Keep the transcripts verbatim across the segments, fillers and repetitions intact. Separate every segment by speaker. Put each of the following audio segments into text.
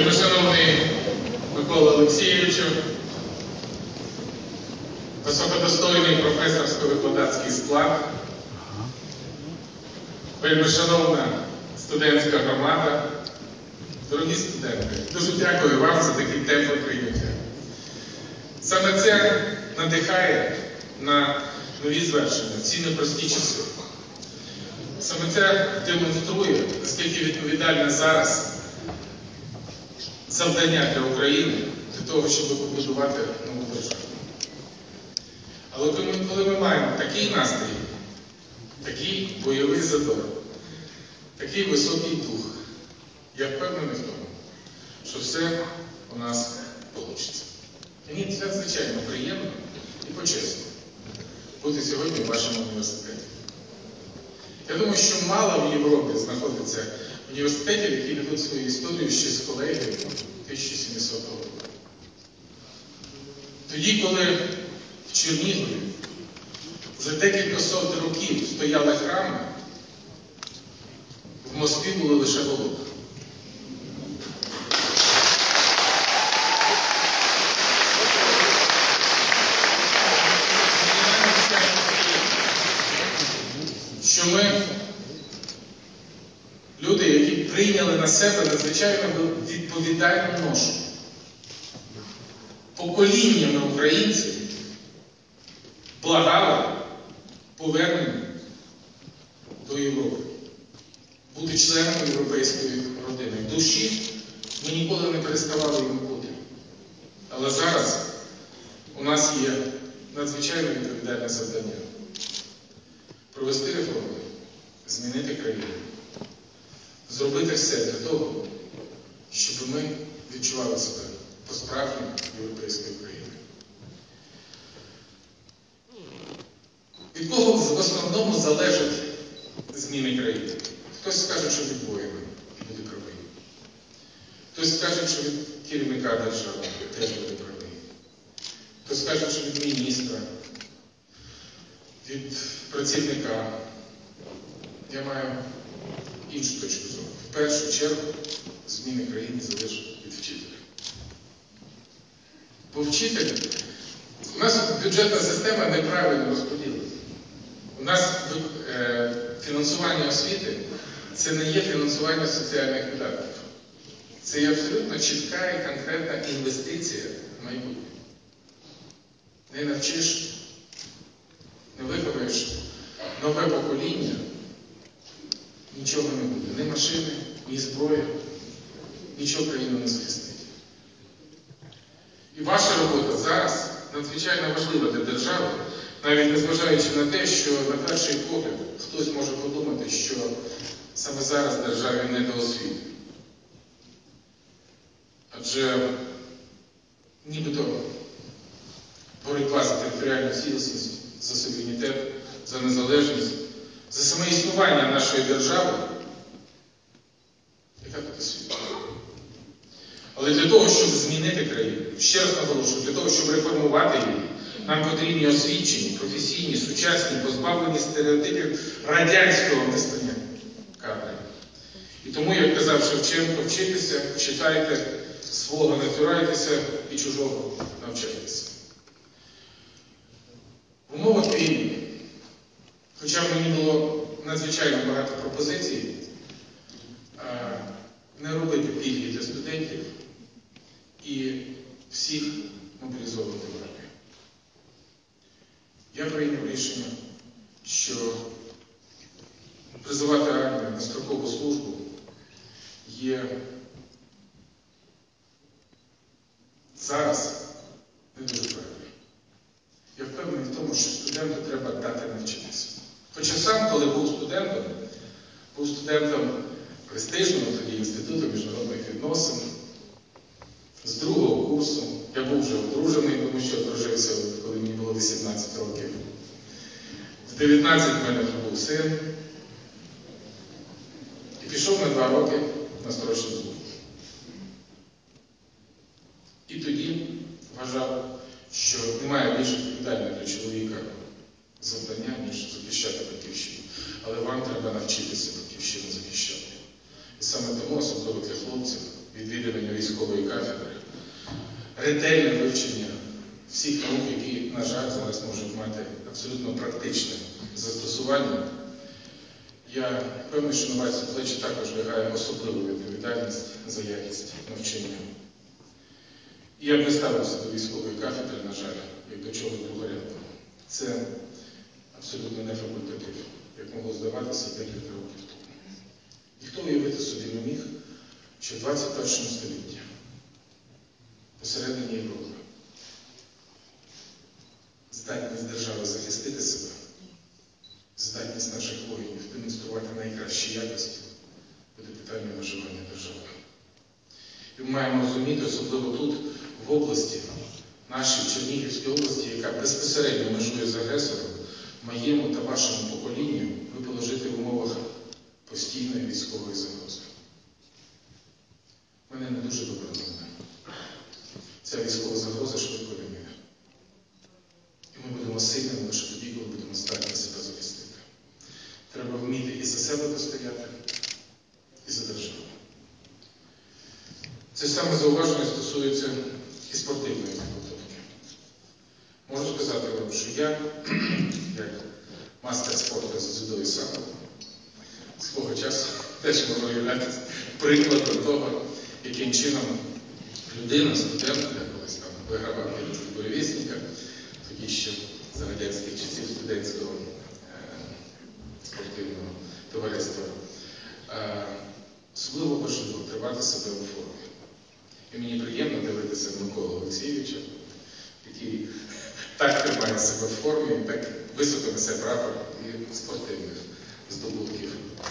Speaker 1: Вельмишановний Микола Олексійовичу, високодостойний професорсько-викладацький склад, вельмишановна студентська громада, дорогі студенти, дуже дякую вам за такі теплі прийняття. Саме це надихає на нові звершення в ці непрості часи. Саме це демонструє, наскільки відповідальне зараз завдання для України, для того, щоб побудувати нову державу. Але коли ми маємо такий настрій, такий бойовий задор, такий високий дух, я впевнений в тому, що все у нас вийде. Мені це надзвичайно приємно і почесно бути сьогодні в вашому університеті. Я думаю, що мало в Європі знаходиться університетів, які ведуть свою історію ще з колегією тисяча сімсотого року. Тоді, коли в Чернігові вже декілька сот років стояли храми, в Москві були лише голуби. Що ми, люди, які прийняли на себе надзвичайно відповідальну ношу, поколіннями українців благали повернення до Європи, бути членом європейської родини. В душі ми ніколи не переставали їм бути. Але зараз у нас є надзвичайно відповідальне завдання провести реформи, змінити країну, зробити все для того, щоб ми відчували себе по-справжньому європейською країною. Від кого в основному залежать зміни країни? Хтось скаже, що від воїна і буде правий. Хтось скаже, що від керівника держави теж буде правий. Хтось скаже, що від міністра, від працівника. Я маю іншу точку зору. В першу чергу зміни країни залежать від вчителя. Бо вчитель, у нас бюджетна система неправильно розподілена. У нас е, фінансування освіти – це не є фінансування соціальних видатків. Це є абсолютно чітка і конкретна інвестиція в майбутнє. Не навчиш, не виховуєш нове покоління, нічого не буде. Ні машини, ні зброї, нічого країну не захистить. І ваша робота зараз надзвичайно важлива для держави, навіть незважаючи на те, що на перший погляд хтось може подумати, що саме зараз державі не до освіти. Адже нібито боротьба за територіальну цілісність, за суверенітет, за незалежність, за саме існування нашої держави, яка тут освіта. Але для того, щоб змінити країну, ще раз наголошую, для того, щоб реформувати її, нам потрібні освічені, професійні, сучасні, позбавлені стереотипів радянського мислення кадри. І тому, як казав Шевченко, вчитися, читайте свого, не цурайтеся і чужого навчайтеся. В умовах війни, хоча в мені було надзвичайно багато пропозицій, не робити пільги для студентів і всіх мобілізовувати в армію. Я прийняв рішення, що призивати армію на строкову службу є зараз не дуже правильно. Я впевнений в тому, що студенту треба дати навчитися. Хоча сам, коли був студентом, був студентом престижного тоді Інституту міжнародних відносин, з другого курсу. Я був вже одружений, тому що одружився, коли мені було вісімнадцять років. В дев'ятнадцять в мене вже був син. І пішов на два роки на строчну службу. І тоді вважав, що немає більш відповідального для чоловіка завдання, ніж захищати батьківщину. Але вам треба навчитися батьківщину захищати. І саме тому, особливо для хлопців, відвідування військової кафедри, ретельне вивчення всіх наук, які, на жаль, зараз можуть мати абсолютно практичне застосування. Я певний, що на ваші плечі також лягає особливу відповідальність за якість навчання. І я б не ставився до військової кафедри, на жаль, як до чогось другорядного. Це абсолютно не факультатив, як могло здаватися декілька років тому. Ніхто уявити собі не міг, що в двадцять першому столітті, посередині Європи, здатність держави захистити себе, здатність наших воїнів демонструвати найкращі якості буде питанням виживання держави. І ми маємо розуміти, особливо тут, в області, нашій Чернігівській області, яка безпосередньо межує з агресором, моєму та вашому поколінню випало жити в умовах постійної військової загрози. У мене не дуже добра новина. Ця військова загроза швидко вимине. І ми будемо сильними лише тоді, коли будемо здатні себе захистити. Треба вміти і за себе постояти, і за державу. Це саме зауваження стосується і спортивної підготовки. Можу сказати вам, що я, як мастер спорту з дзюдо і самбо, свого часу теж можу являтися прикладом того, яким чином людина, студент, я колись там вигравав буревісника, тоді ще за радянських часів студентського е спортивного товариства. Е особливо важливо тримати себе у формі. І мені приємно дивитися на Миколу Олексійовича, який так тримає себе в формі, так високо несе прапор і спортивних здобутків.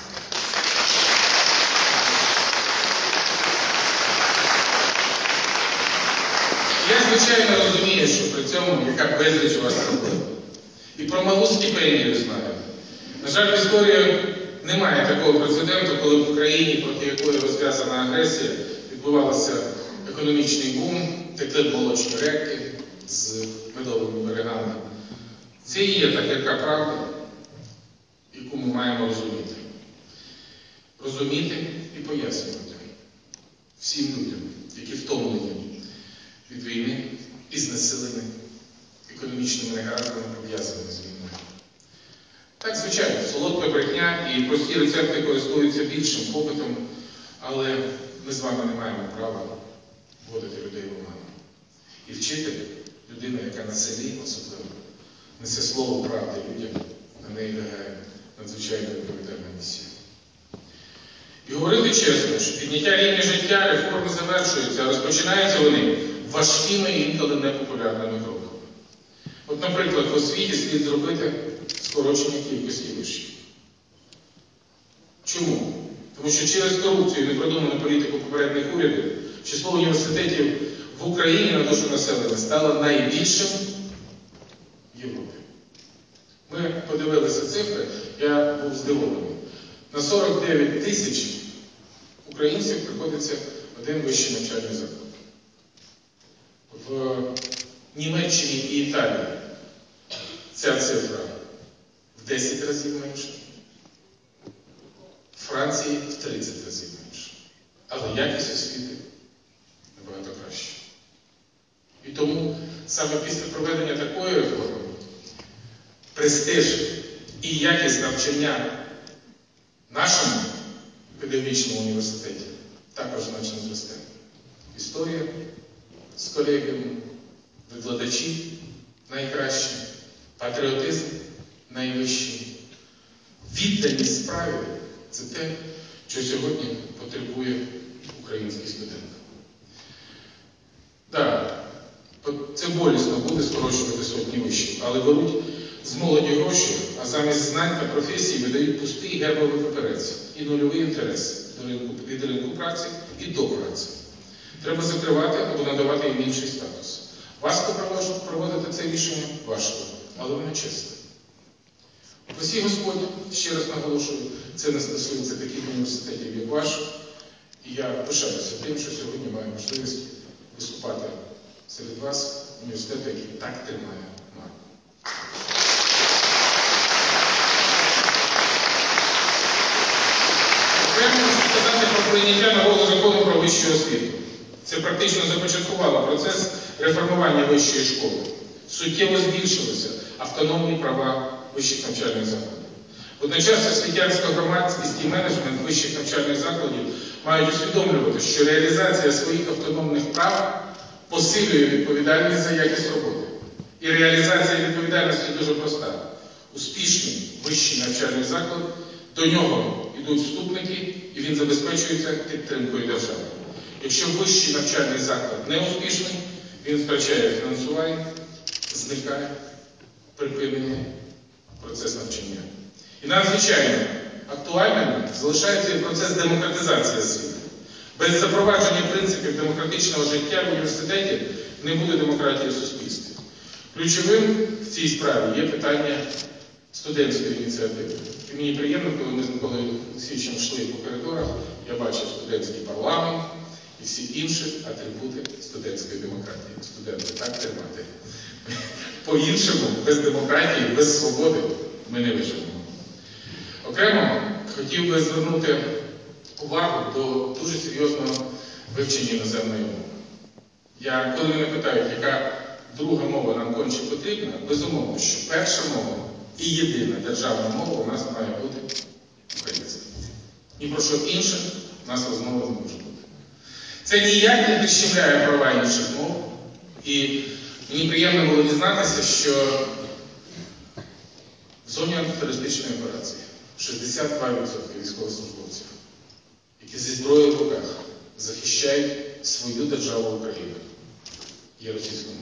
Speaker 1: Я, звичайно, розумію, що при цьому яка безліч у вас проблем. І про малу стипендію знаю. На жаль, в історії немає такого прецеденту, коли в Україні, проти якої розв'язана агресія, відбувався економічний бум, текли молочні реки з медовими берегами. Це і є та гірка правда, яку ми маємо розуміти. Розуміти і пояснювати всім людям, які втомлені від війни і знесилені економічними негараздами, пов'язаними з війною. Так, звичайно, солодка брехня і прості рецепти користуються більшим попитом, але ми з вами не маємо права вводити людей в оману. І вчитель, людина, яка на селі особливо, несе слово правди людям, на неї лягає надзвичайно відповідальна місія. І говорити чесно, що підняття рівня життя, реформи завершуються, а розпочинаються вони важкими і інколи непопулярними кроками. От, наприклад, в освіті слід зробити скорочення кількості вишів. Чому? Тому що через корупцію і непродуману політику попередніх урядів число університетів в Україні на душу населення стало найбільшим в Європі. Ми подивилися цифри, я був здивований. На сорок дев'ять тисяч українців приходиться один вищий навчальний заклад. В Німеччині і Італії ця цифра в десять разів менша, в Франції в тридцять разів менша. Але якість освіти набагато краще. І тому саме після проведення такої реформи престиж і якість навчання в нашому педагогічному університеті також значно зросте. Історія з колегіумом, викладачі найкращі, патріотизм найвищий, відданість справі – це те, що сьогодні потребує український студент. Так, це болісно буде скорочувати сотні вишів, але беруть з молоді гроші, а замість знань та професій видають пустий гербовий папірець і нульовий інтерес до ринку, від ринку праці і до праці. Треба закривати або надавати їм інший статус. Важко проводити це рішення? Важко, але воно чесне. Упасі Господь, ще раз наголошую, це не стосується таких університетів, як ваш. І я пишаюся тим, що сьогодні маю можливість виступати серед вас, університету, який так тримає марку. Окремо хочу сказати про прийняття нового закону про вищу освіту. Це практично започаткувало процес реформування вищої школи. Суттєво збільшилися автономні права вищих навчальних закладів. Водночас освітянська громадськість і менеджмент вищих навчальних закладів мають усвідомлювати, що реалізація своїх автономних прав посилює відповідальність за якість роботи. І реалізація відповідальності дуже проста. Успішний вищий навчальний заклад, до нього йдуть вступники, і він забезпечується підтримкою держави. Якщо вищий навчальний заклад не успішний, він втрачає фінансування, зникає, припинення процес навчання. І надзвичайно актуальним залишається і процес демократизації освіти. Без запровадження принципів демократичного життя в університеті не буде демократії в суспільстві. Ключовим в цій справі є питання студентської ініціативи. І мені приємно, коли ми з Миколою Олексійовичем йшли по коридорах, я бачив студентський парламент і всі інші атрибути студентської демократії. Студенти, так тримати. По-іншому, без демократії, без свободи ми не виживемо. Окремо хотів би звернути увагу до дуже серйозного вивчення іноземної мови. Я, коли мене питають, яка друга мова нам конче потрібна, безумовно, що перша мова і єдина державна мова у нас має бути українська. Ні про що інше у нас розмови не може бути. Це ніяк не прищемляє права інших мов. І мені приємно було дізнатися, що в зоні антитерористичної операції шістдесят два відсотки військовослужбовців, які зі зброєю в руках захищають свою державу Україну, є російськомовні.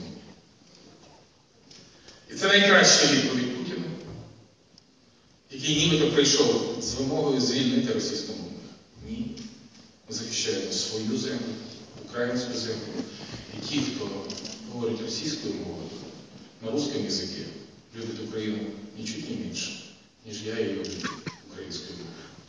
Speaker 1: І це найкраща відповідь Путіна, який нібито прийшов з вимогою звільнити російськомовних. Ні. Ми захищаємо свою землю, українську землю. І ті, хто говорить російською мовою, на русском язикі, любить Україну нічуть не менше, ніж я її люблю українською мовою.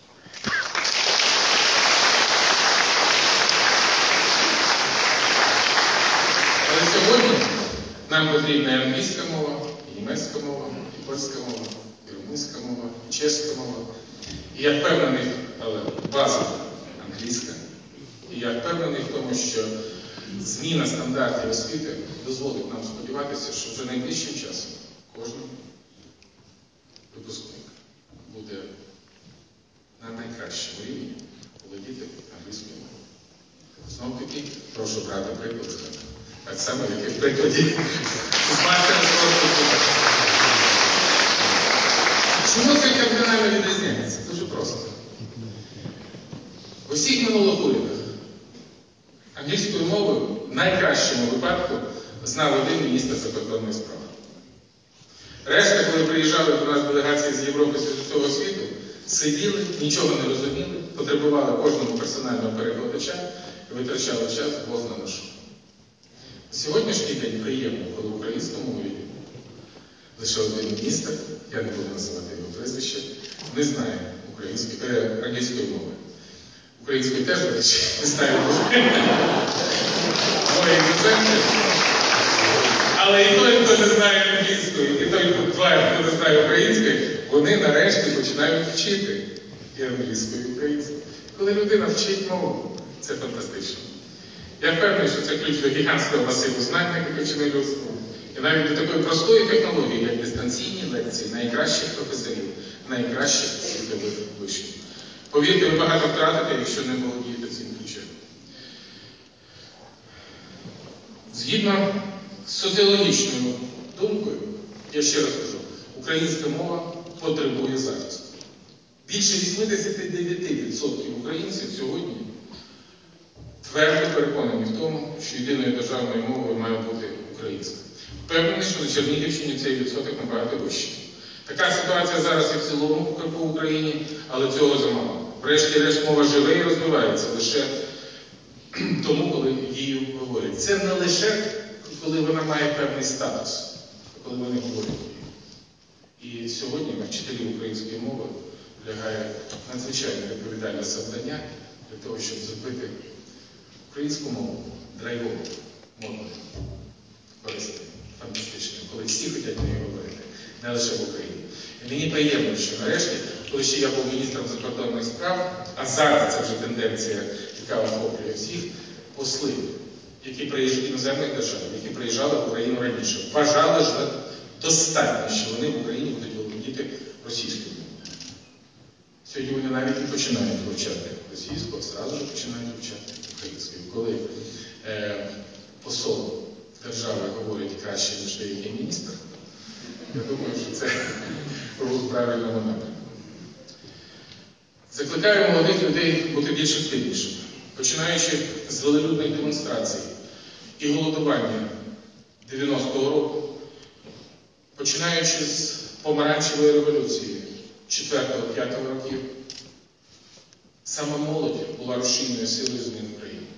Speaker 1: Але сьогодні нам потрібна і англійська мова, і німецька мова, і польська мова, і румунська мова, і чеська мова. І я впевнений, але база англійська. І я впевнений в тому, що зміна стандартів освіти дозволить нам сподіватися, що вже найближчим часом кожен випускник буде на найкращому рівні володіти англійською мовою. Знов-таки, прошу брати приклад, так само, як і в прикладі з мастера спорту. Чому це кардинально відрізняється? Дуже просто. В усіх минулих урядах англійською мовою в найкращому випадку знав один міністр закордонних справ. Решта, коли приїжджали до нас делегації з Європи, з усього світу, сиділи, нічого не розуміли, потребували кожного персонального перекладача і витрачали час двох на ношу. Сьогоднішній день приємно, коли в українському уряді лише один міністр, я не буду називати його прізвище, не знає української, е, англійської мови. Української теж, до речі, не знаю дуже. Мої іноземці. Але і той, хто не знає англійської, і той, хто не знає української, вони нарешті починають вчити і англійською, і українською. Коли людина вчить мову, це фантастично. Я впевнений, що це ключ до гігантського масиву знань, який починає людство. І навіть до такої простої технології, як дистанційні лекції найкращих професорів, найкращих світових вишів. Повірте, ви багато втратите, якщо не володієте цим ключем. Згідно з соціологічною думкою, я ще раз кажу, українська мова потребує захисту. Більше вісімдесят дев'ять відсотків українців сьогодні твердо переконані в тому, що єдиною державною мовою має бути українська. Впевнений, що на Чернігівщині цей відсоток набагато вищий. Така ситуація зараз і в цілому по Україні, але цього замало. Врешті-решт мова живе і розвивається лише тому, коли її говорять. Це не лише, коли вона має певний статус, а коли вони говорять її. І сьогодні на вчителів української мови лягає надзвичайно відповідальне завдання для того, щоб зробити українську мову драйвовою, модною, корисною, фантастичною, коли всі хочуть нею говорити. не лише в Україні. І мені приємно, що нарешті, коли ще я був міністром закордонних справ, а зараз це вже тенденція, яка охоплює всіх, посли, які приїжджали іноземних держав, які приїжджали в Україну раніше, вважали ж достатньо, що вони в Україні будуть володіти російською мовою. Сьогодні вони навіть не починають вивчати російську, а одразу ж починають вивчати українською. Коли е, посол держави говорить краще, ніж деякий міністр, я думаю, що це рух в правильному напрямку. Закликаю молодих людей бути більш активнішими, починаючи з велелюдних демонстрацій і голодування дев'яностого року, починаючи з помаранчевої революції четвертого-п'ятого років, саме молодь була рушійною силою змін в країні.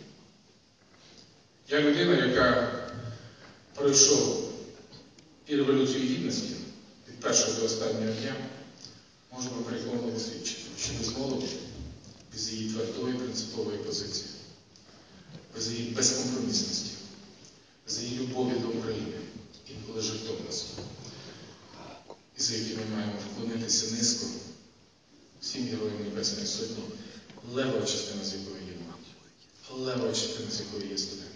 Speaker 1: Я людина, яка пройшов і Революцію Гідності від першого до останнього дня, можу вам переконливо свідчити, що без молоді, без її твердої принципової позиції, без її безкомпромісності, без її любові до України, інколи жертовності, і за які ми маємо вклонитися низько всім героям Небесної Сотні, левова частина з якої є молодь, левова частина з якої є студенти.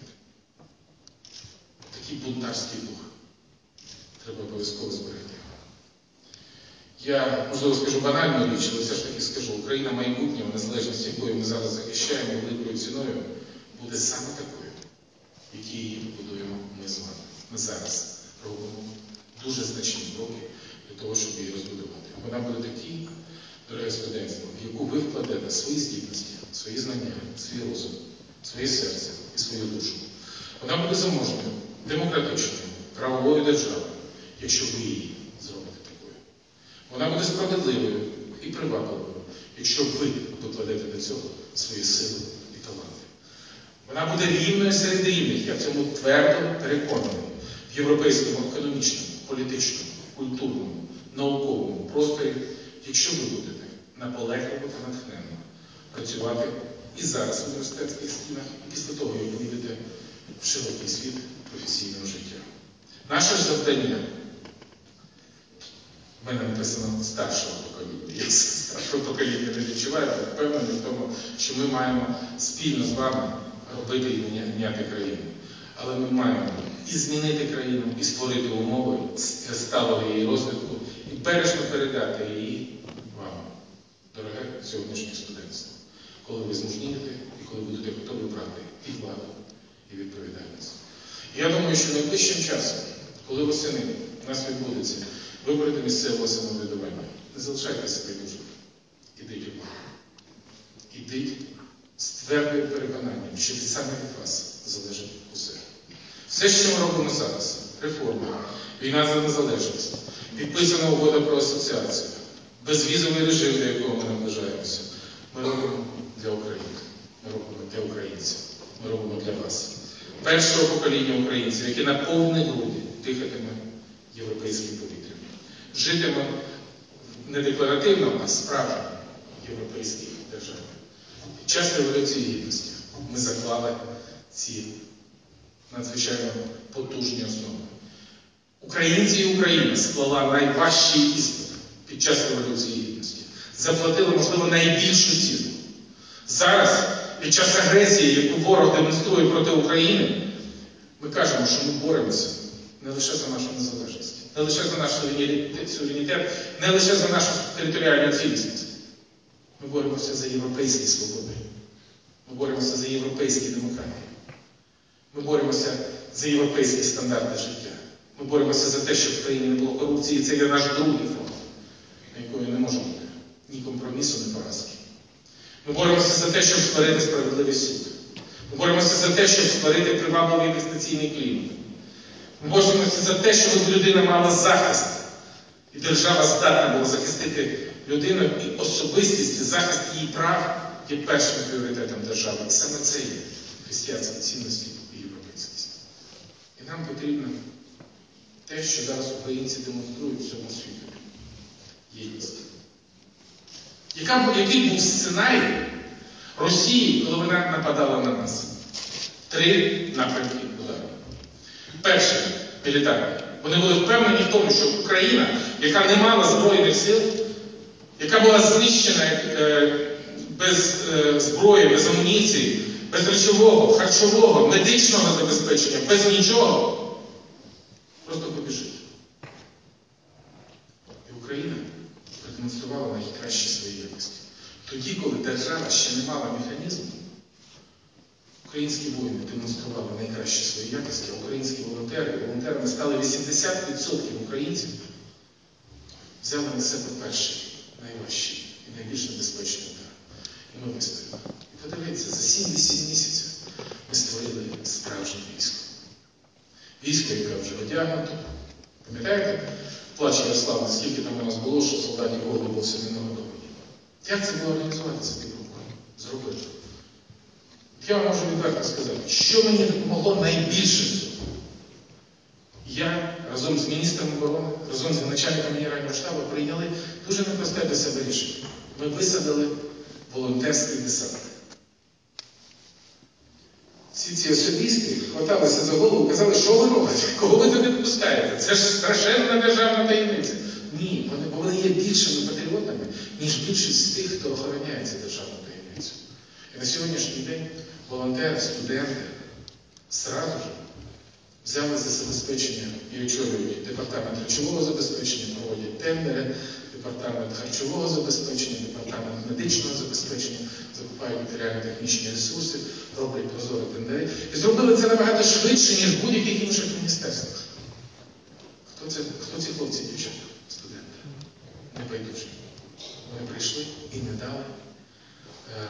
Speaker 1: Такий бунтарський дух треба обов'язково зберегти. Я, можливо, скажу банальну річ, але все ж таки скажу, Україна майбутнього, незалежності якої ми зараз захищаємо великою ціною, буде саме такою, якій її будуємо ми з вами. Ми зараз робимо дуже значні кроки для того, щоб її розбудувати. Вона буде такій, дороге студентство, в яку ви вкладете свої здібності, свої знання, свій розум, своє серце і свою душу. Вона буде заможною, демократичною, правовою державою, якщо ви її зробите такою. Вона буде справедливою і привабливою, якщо ви докладете до цього свої сили і таланти. Вона буде рівною серед рівних, я в цьому твердо переконаний, в європейському економічному, політичному, культурному, науковому просторі, якщо ви будете наполегливо та натхненно працювати і зараз в університетських стінах, і після того, як вийдете в широкий світ професійного життя. Наше ж завдання, в мене написано старшого покоління, я старшого покоління не відчуваю, але впевнений в тому, що ми маємо спільно з вами робити і міняти країну. Але ми маємо і змінити країну, і створити умови для сталого її розвитку, і бережно передати її вам, дороге сьогоднішнє студентство, коли ви змужнієте і коли будете готові брати і владу, і відповідальність. І я думаю, що найближчим часом, коли восени у нас відбудеться вибори до місцевого самоврядування, не залишайтеся байдужими. Ідіть у владу. Ідіть з твердим переконанням, що саме від вас залежить усе. Все, що ми робимо зараз, реформа, війна за незалежність, підписана угода про асоціацію, безвізовий режим, до якого ми наближаємося, ми робимо для України, ми робимо для українців, ми робимо для вас. Першого покоління українців, які на повні груди дихатиме європейським повітрям. Житиме не декларативно, а справжньо європейській державі. Під час Революції Гідності ми заклали ці надзвичайно потужні основи. Українці і Україна склала найважчий іспит під час Революції Гідності. Заплатили, можливо, найбільшу ціну. Зараз, під час агресії, яку ворог демонструє проти України, ми кажемо, що ми боремося не лише за нашу незалежність, не лише за наш суверенітет, не лише за нашу територіальну цілісність. Ми боремося за європейські свободи. Ми боремося за європейські демократії. Ми боремося за європейські стандарти життя. Ми боремося за те, щоб в країні не було корупції. Це є наш другий фронт, на якої не може бути ні компромісу, ні поразки. Ми боремося за те, щоб створити справедливий суд. Ми боремося за те, щоб створити привабливий інвестиційний клімат. Ми боремося за те, щоб людина мала захист. І держава здатна була захистити людину, і особистість, і захист її прав є першим пріоритетом держави. І саме це є християнські цінності і європейськість. І нам потрібно те, що зараз українці демонструють всьому світу. Єдність. Яка, який був сценарій Росії, коли вона нападала на нас? Три напрямки удару. Перший – мілітарний. Вони були впевнені в тому, що Україна, яка не мала збройних сил, яка була знищена без зброї, без амуніції, без речового, харчового, медичного забезпечення, без нічого, просто побіжить. І Україна продемонструвала найкращі свої якості. Тоді, коли держава ще не мала механізму, українські воїни демонстрували найкращі свої якості, а українські волонтери, волонтерами стали вісімдесят відсотків українців, взяли на себе перший, найважчий і найбільш небезпечний удар. І ми вистояли. І подивіться, за сім-вісім місяців ми створили справжнє військо. Військо, яке вже одягнуто. Пам'ятаєте? Плач Ярослава, скільки там у нас було, що солдатів голоду був все не нагодовані. Як це було організуватися тим рукою? Зробити. Я вам можу відверто сказати, що мені допомогло найбільше в цьому. Я разом з міністром оборони, разом з начальником Генерального штабу прийняли дуже непросте для себе рішення. Ми висадили волонтерський десант. Всі ці особисти хваталися за голову і казали, що ви робите? Кого ви туди пускаєте? Це ж страшенна державна таємниця. Ні, вони, бо вони є більшими патріотами, ніж більшість з тих, хто охороняє цю державну таємницю. І на сьогоднішній день волонтери, студенти зразу ж взяли за забезпечення і очолюють департамент речового забезпечення, проводять тендери, департамент харчового забезпечення, департамент медичного забезпечення, закупають матеріально-технічні ресурси, роблять прозорі тендери. І зробили це набагато швидше, ніж в будь-яких інших міністерствах. Хто, це, хто ці хлопці, дівчата, студенти? Небайдужі. Вони прийшли і не дали е,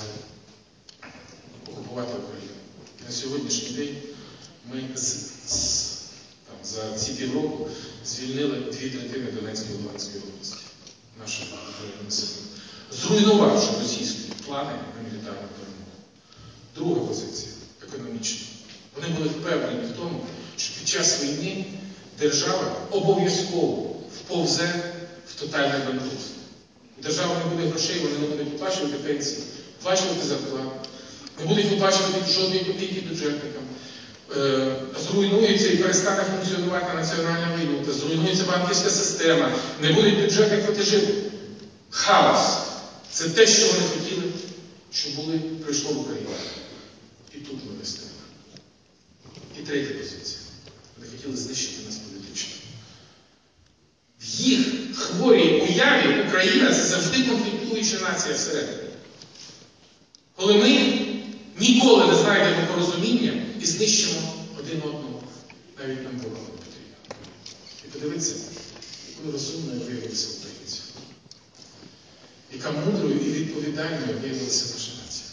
Speaker 1: окупувати Україну. На сьогоднішній день ми з, з, там, за ці півроку звільнили дві третини Донецької і Луганської області. Нашим збройним силам. Зруйнувавши російські плани на мілітарну перемогу. Друга позиція – економічна. Вони були впевнені в тому, що під час війни держава обов'язково вповзе в тотальне банкрутство. У держави не буде грошей, вони не будуть виплачувати пенсії, виплачувати зарплату, не будуть виплачувати жодної копійки бюджетникам. Зруйнується і перестане функціонувати національна валюта, зруйнується банківська система, не будуть бюджетних платежів. Хаос. Це те, що вони хотіли, щоб були, прийшло в Україну. І тут ми вистояли. І третя позиція. Вони хотіли знищити нас політично. В їх хворій уяві Україна – це завжди конфліктуюча нація всередині. Коли ми ніколи не знайдемо порозуміння і знищимо один одного, навіть нам ворога не потрібно. І подивіться, якою розумною виявилися українці. Яка мудрою і відповідальною виявилася наша нація.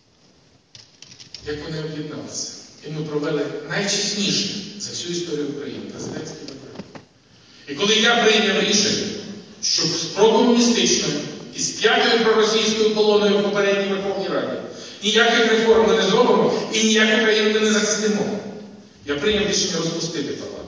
Speaker 1: Як вони об'єдналися. І ми провели найчесніше за всю історію України президентські вибори. І коли я прийняв рішення, що з прокомуністичною і з п'ятою проросійською колоною в попередній Верховній Раді ніяких реформ ми не зробимо і ніяку країну ми не захистимо. Я прийняв рішення розпустити парламент.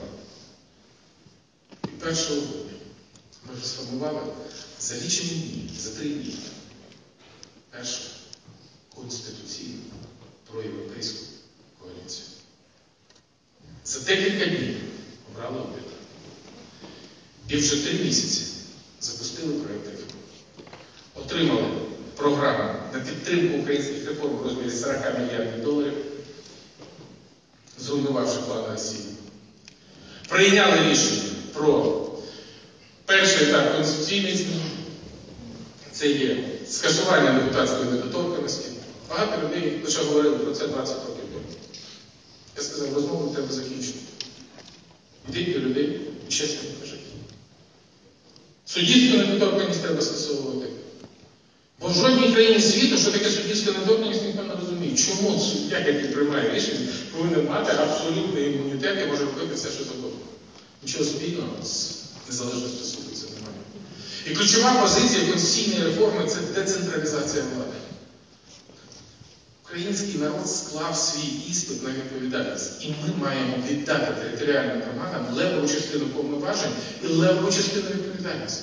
Speaker 1: І першого грудня ми вже сформували за лічені дні, за три дні, першу конституційну проєвропейську коаліцію. За декілька днів обрали уряд. І вже три місяці запустили проєкт реформ. Отримали програму на підтримку українських реформ в розмірі сорок мільярдів доларів, зруйнувавши план Росії. Прийняли рішення про перший етап конституційних змін. Це є скасування депутатської недоторканності. Багато людей лише говорили про це двадцять років тому. Я сказав, розмову треба закінчити. Йдіть до людей і чесно покажіть. Суддівську недоторканність треба скасовувати. Бо в жодній країні світу, що таке суддівська недоторканність, ніхто не розуміє. Чому суддя, який приймає рішення, повинен мати абсолютний імунітет і може робити все, що завгодно. Нічого спільного з незалежністю суду це немає. І ключова позиція конституційної реформи – це децентралізація влади. Український народ склав свій іспит на відповідальність. І ми маємо віддати територіальним громадам левову частину повноважень і левову частину відповідальності.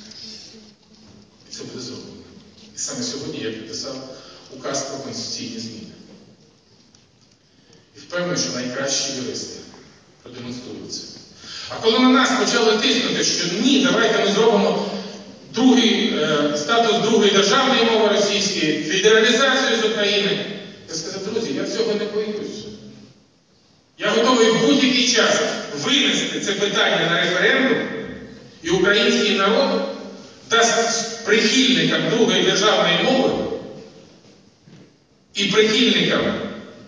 Speaker 1: І це буде зроблено. І саме сьогодні я підписав указ про конституційні зміни. І впевнений, що найкращі юристи продемонструють це. А коли на нас почали тиснути, що ні, давайте ми зробимо другий, е, статус другої державної мови російської, федералізацію з України, я сказав, друзі, я цього не боюсь. Я готовий в будь-який час винести це питання на референдум, і український народ дасть прихильникам другої державної мови і прихильникам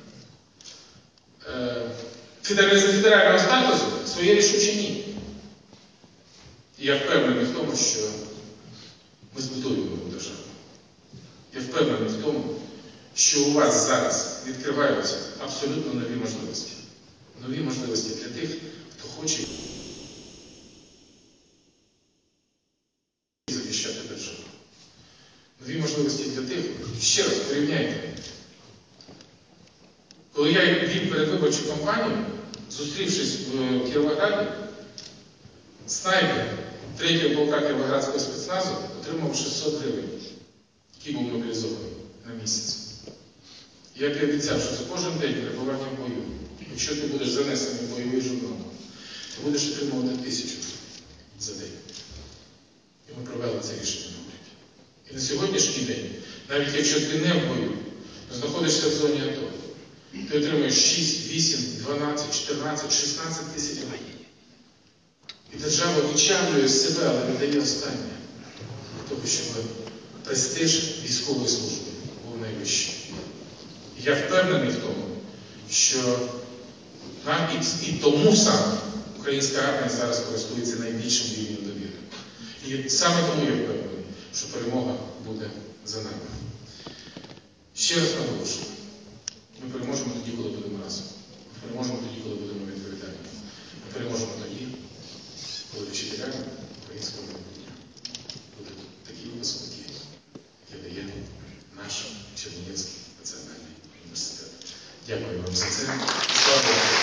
Speaker 1: е, федерального статусу своє рішуче ні. І я впевнений в тому, що ми збудуємо нову державу. Я впевнений в тому, що у вас зараз відкриваються абсолютно нові можливості. Нові можливості для тих, хто хоче захищати державу. Нові можливості для тих, ще раз порівняйте. Коли я вів передвиборчу кампанію, зустрівшись в Кіровограді, снайпер третього полка Кіровоградського спецназу отримав шістсот гривень, який був мобілізований на місяць. Я пообіцяв, що за кожен день перебування в бою, якщо ти будеш занесений в бойовий журнал, ти будеш отримувати тисячу за день. І ми провели це рішення на уряді. І на сьогоднішній день, навіть якщо ти не в бою, знаходишся в зоні АТО, ти отримуєш шість, вісім, дванадцять, чотирнадцять, шістнадцять тисяч гривень. І держава відчавлює себе, але не дає останнє. Для того, щоб престиж військової служби був найвищий. І я впевнений в тому, що нам і, і тому саме українська армія зараз користується найбільшим рівнем довіри. І саме тому я впевнений, що перемога буде за нами. Ще раз наголошую. Ми переможемо тоді, коли будемо разом. Ми переможемо тоді, коли будемо відповідальні. Ми переможемо тоді, коли вчителями українського майбутнього будуть такі випускники, які дає наш Чернігівський національний університет. Дякую вам за це. Слава Богу.